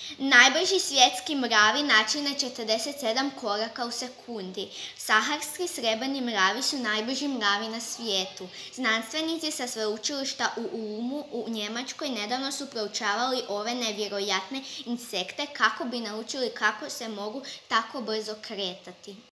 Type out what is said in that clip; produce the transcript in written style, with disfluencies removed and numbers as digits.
Najbrži svjetski mravi načine 47 koraka u sekundi. Saharski srebrni mravi su najbrži mravi na svijetu. Znanstvenici sa sveučilišta u Ulmu u Njemačkoj nedavno su proučavali ove nevjerojatne insekte kako bi naučili kako se mogu tako brzo kretati.